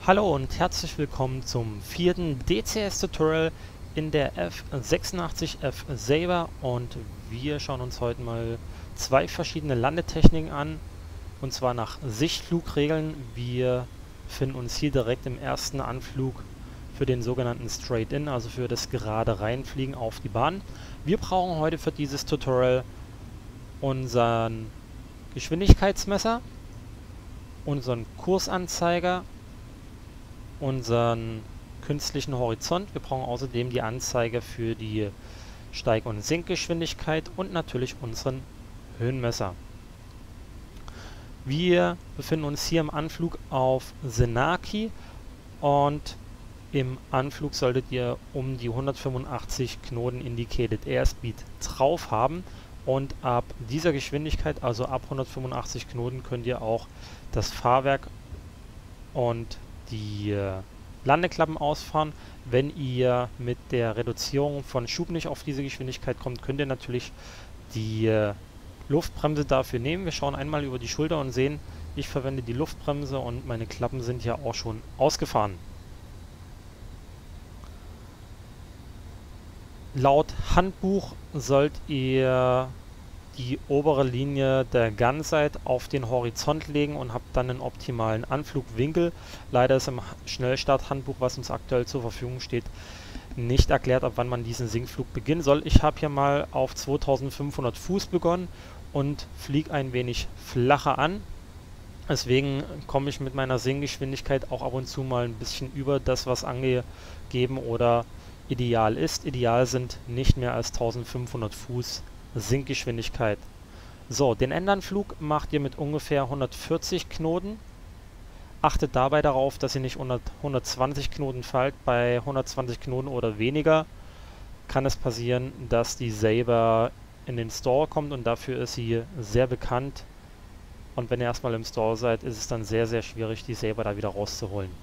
Hallo und herzlich willkommen zum vierten DCS-Tutorial in der F86F Saber, und wir schauen uns heute mal zwei verschiedene Landetechniken an, und zwar nach Sichtflugregeln. Wir befinden uns hier direkt im ersten Anflug für den sogenannten Straight-In, also für das gerade Reinfliegen auf die Bahn. Wir brauchen heute für dieses Tutorial unseren Geschwindigkeitsmesser, unseren Kursanzeiger, unseren künstlichen Horizont. Wir brauchen außerdem die Anzeige für die Steig- und Sinkgeschwindigkeit und natürlich unseren Höhenmesser. Wir befinden uns hier im Anflug auf Senaki, und im Anflug solltet ihr um die 185 Knoten Indicated Airspeed drauf haben, und ab dieser Geschwindigkeit, also ab 185 Knoten, könnt ihr auch das Fahrwerk und die Landeklappen ausfahren. Wenn ihr mit der Reduzierung von Schub nicht auf diese Geschwindigkeit kommt, könnt ihr natürlich die Luftbremse dafür nehmen. Wir schauen einmal über die Schulter und sehen, ich verwende die Luftbremse und meine Klappen sind ja auch schon ausgefahren. Laut Handbuch sollt ihr die obere Linie der Gunsight auf den Horizont legen und habt dann einen optimalen Anflugwinkel. Leider ist im Schnellstart-Handbuch, was uns aktuell zur Verfügung steht, nicht erklärt, ab wann man diesen Sinkflug beginnen soll. Ich habe hier mal auf 2500 Fuß begonnen und fliege ein wenig flacher an. Deswegen komme ich mit meiner Sinkgeschwindigkeit auch ab und zu mal ein bisschen über das, was angegeben oder ideal ist. Ideal sind nicht mehr als 1500 Fuß Sinkgeschwindigkeit. So, den Endanflug macht ihr mit ungefähr 140 Knoten. Achtet dabei darauf, dass ihr nicht unter 120 Knoten fallt. Bei 120 Knoten oder weniger kann es passieren, dass die Saber in den Stall kommt, und dafür ist sie sehr bekannt. Und wenn ihr erstmal im Stall seid, ist es dann sehr, sehr schwierig, die Saber da wieder rauszuholen.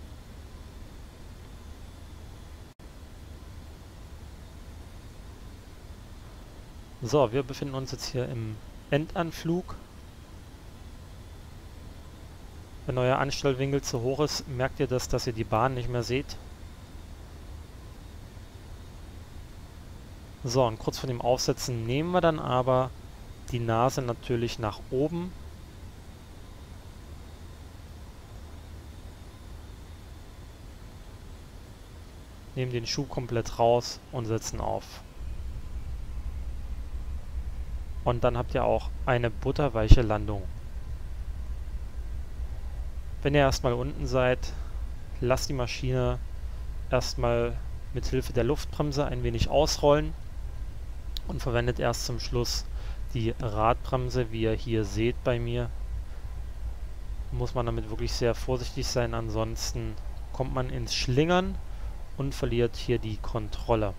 So, wir befinden uns jetzt hier im Endanflug. Wenn euer Anstellwinkel zu hoch ist, merkt ihr das, dass ihr die Bahn nicht mehr seht. So, und kurz vor dem Aufsetzen nehmen wir dann aber die Nase natürlich nach oben. Nehmen den Schub komplett raus und setzen auf. Und dann habt ihr auch eine butterweiche Landung. Wenn ihr erstmal unten seid, lasst die Maschine erstmal mit Hilfe der Luftbremse ein wenig ausrollen und verwendet erst zum Schluss die Radbremse. Wie ihr hier seht bei mir, muss man damit wirklich sehr vorsichtig sein, ansonsten kommt man ins Schlingern und verliert hier die Kontrolle.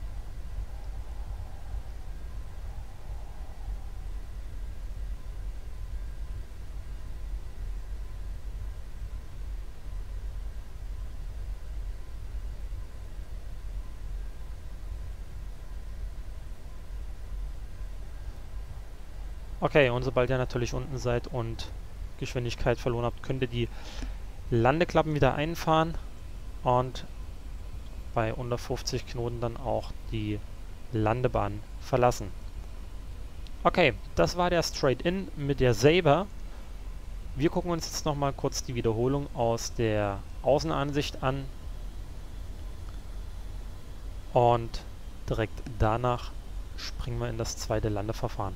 Okay, und sobald ihr natürlich unten seid und Geschwindigkeit verloren habt, könnt ihr die Landeklappen wieder einfahren und bei unter 50 Knoten dann auch die Landebahn verlassen. Okay, das war der Straight-In mit der Saber. Wir gucken uns jetzt nochmal kurz die Wiederholung aus der Außenansicht an und direkt danach springen wir in das zweite Landeverfahren.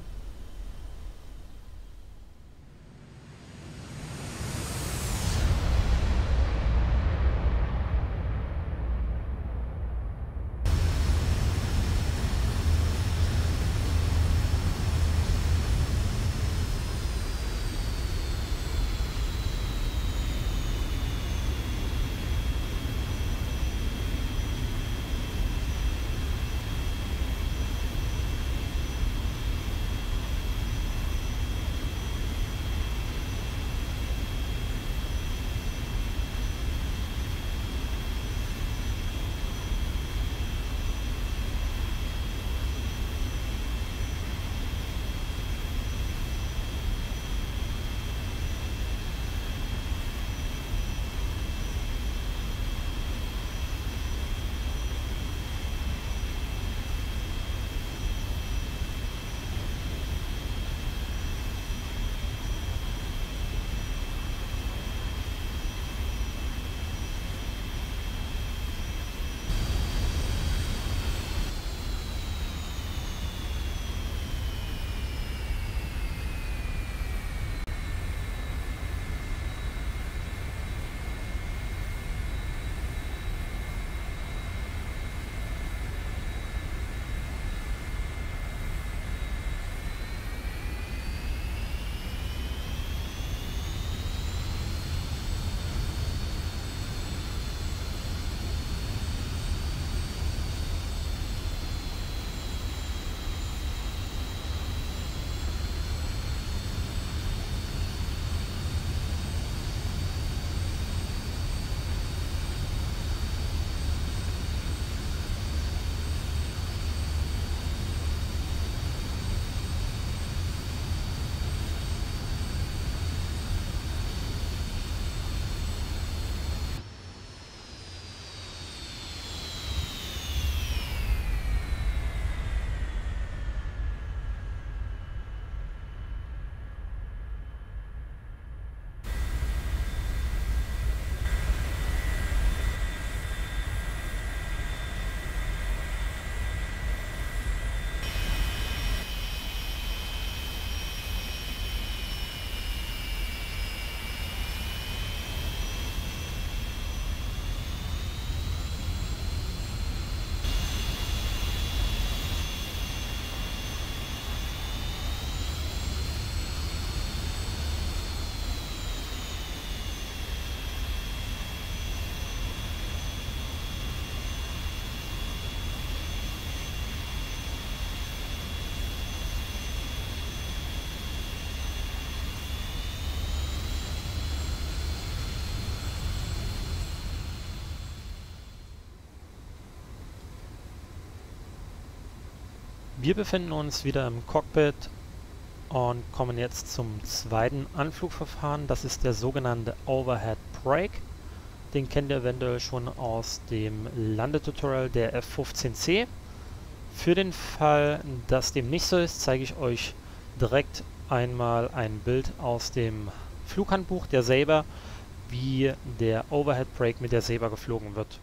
Wir befinden uns wieder im Cockpit und kommen jetzt zum zweiten Anflugverfahren. Das ist der sogenannte Overhead Brake. Den kennt ihr eventuell schon aus dem Landetutorial der F-15C. Für den Fall, dass dem nicht so ist, zeige ich euch direkt einmal ein Bild aus dem Flughandbuch der Sabre, wie der Overhead Brake mit der Sabre geflogen wird.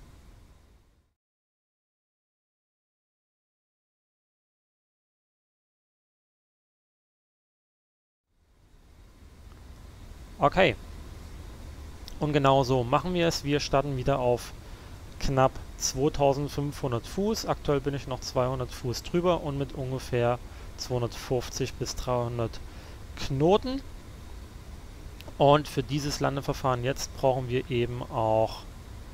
Okay, und genau so machen wir es. Wir starten wieder auf knapp 2500 Fuß. Aktuell bin ich noch 200 Fuß drüber und mit ungefähr 250 bis 300 Knoten. Und für dieses Landeverfahren jetzt brauchen wir eben auch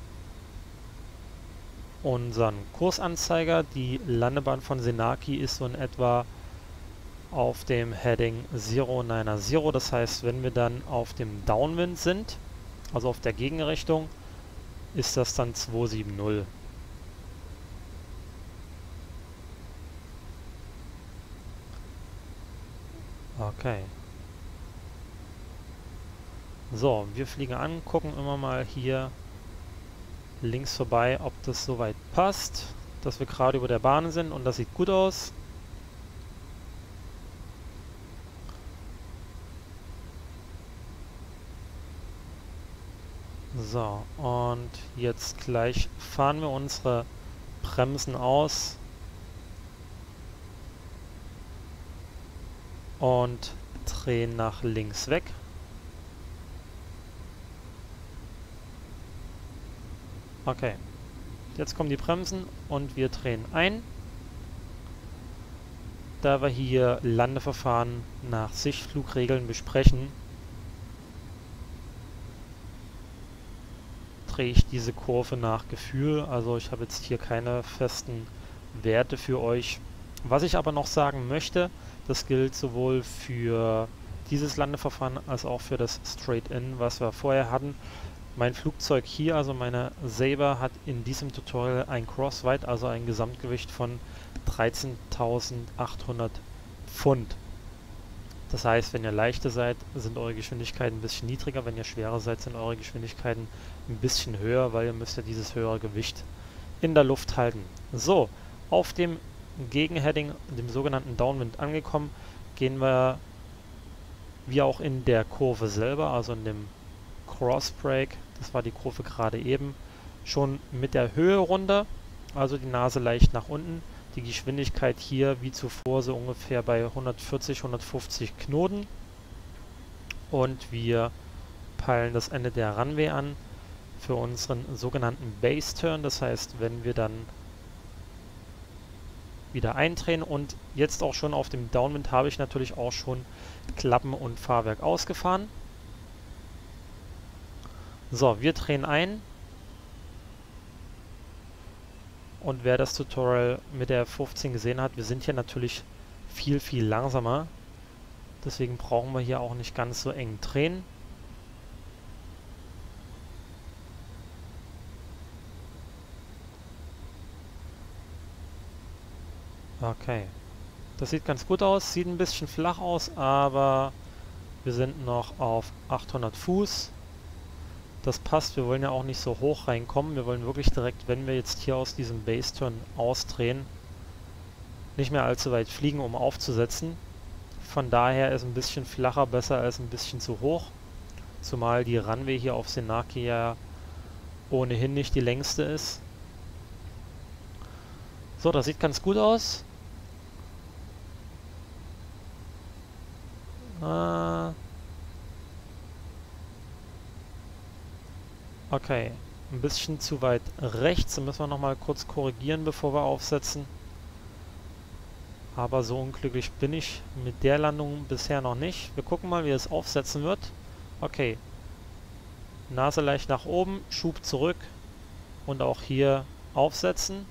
unseren Kursanzeiger. Die Landebahn von Senaki ist so in etwa auf dem Heading 090. Das heißt, wenn wir dann auf dem Downwind sind, also auf der Gegenrichtung, ist das dann 270. Okay. So, wir fliegen an, gucken immer mal hier links vorbei, ob das soweit passt, dass wir gerade über der Bahn sind, und das sieht gut aus. So, und jetzt gleich fahren wir unsere Bremsen aus und drehen nach links weg. Okay, jetzt kommen die Bremsen und wir drehen ein. Da wir hier Landeverfahren nach Sichtflugregeln besprechen, drehe ich diese Kurve nach Gefühl. Also ich habe jetzt hier keine festen Werte für euch. Was ich aber noch sagen möchte, das gilt sowohl für dieses Landeverfahren als auch für das Straight-In, was wir vorher hatten. Mein Flugzeug hier, also meine Sabre, hat in diesem Tutorial ein Crossweight, also ein Gesamtgewicht von 13.800 Pfund. Das heißt, wenn ihr leichter seid, sind eure Geschwindigkeiten ein bisschen niedriger. Wenn ihr schwerer seid, sind eure Geschwindigkeiten ein bisschen höher, weil ihr müsst ja dieses höhere Gewicht in der Luft halten. So, auf dem Gegenheading, dem sogenannten Downwind angekommen, gehen wir, wie auch in der Kurve selber, also in dem Cross Brake, das war die Kurve gerade eben, schon mit der Höhe runter, also die Nase leicht nach unten. Die Geschwindigkeit hier wie zuvor so ungefähr bei 140, 150 Knoten. Und wir peilen das Ende der Runway an für unseren sogenannten Base Turn. Das heißt, wenn wir dann wieder eindrehen, und jetzt auch schon auf dem Downwind habe ich natürlich auch schon Klappen und Fahrwerk ausgefahren. So, wir drehen ein. Und wer das Tutorial mit der F-15 gesehen hat, wir sind hier natürlich viel, viel langsamer. Deswegen brauchen wir hier auch nicht ganz so eng drehen. Okay. Das sieht ganz gut aus, sieht ein bisschen flach aus, aber wir sind noch auf 800 Fuß. Das passt, wir wollen ja auch nicht so hoch reinkommen. Wir wollen wirklich direkt, wenn wir jetzt hier aus diesem Base-Turn ausdrehen, nicht mehr allzu weit fliegen, um aufzusetzen. Von daher ist ein bisschen flacher besser als ein bisschen zu hoch. Zumal die Runway hier auf Senaki ja ohnehin nicht die längste ist. So, das sieht ganz gut aus. Okay, ein bisschen zu weit rechts. Da müssen wir nochmal kurz korrigieren, bevor wir aufsetzen. Aber so unglücklich bin ich mit der Landung bisher noch nicht. Wir gucken mal, wie es aufsetzen wird. Okay. Nase leicht nach oben, Schub zurück und auch hier aufsetzen.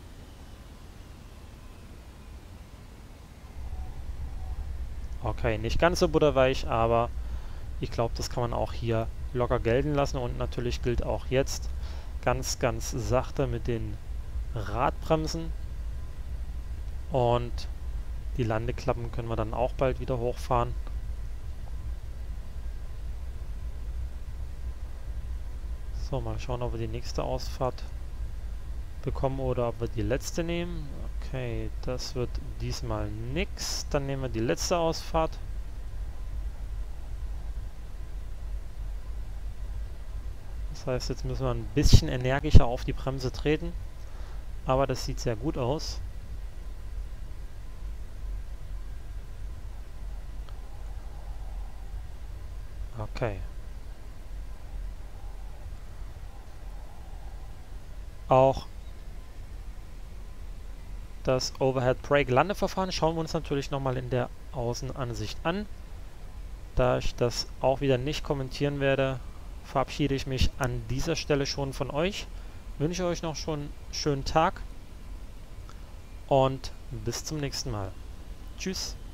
Okay, nicht ganz so butterweich, aber ich glaube, das kann man auch hier locker gelten lassen. Und natürlich gilt auch jetzt ganz, ganz sachte mit den Radbremsen. Und die Landeklappen können wir dann auch bald wieder hochfahren. So, mal schauen, ob wir die nächste Ausfahrt bekommen oder ob wir die letzte nehmen. Okay, das wird diesmal nix. Dann nehmen wir die letzte Ausfahrt. Das heißt, jetzt müssen wir ein bisschen energischer auf die Bremse treten. Aber das sieht sehr gut aus. Okay. Auch das Overhead Brake Landeverfahren schauen wir uns natürlich nochmal in der Außenansicht an. Da ich das auch wieder nicht kommentieren werde, verabschiede ich mich an dieser Stelle schon von euch. Wünsche euch noch schon einen schönen Tag und bis zum nächsten Mal. Tschüss.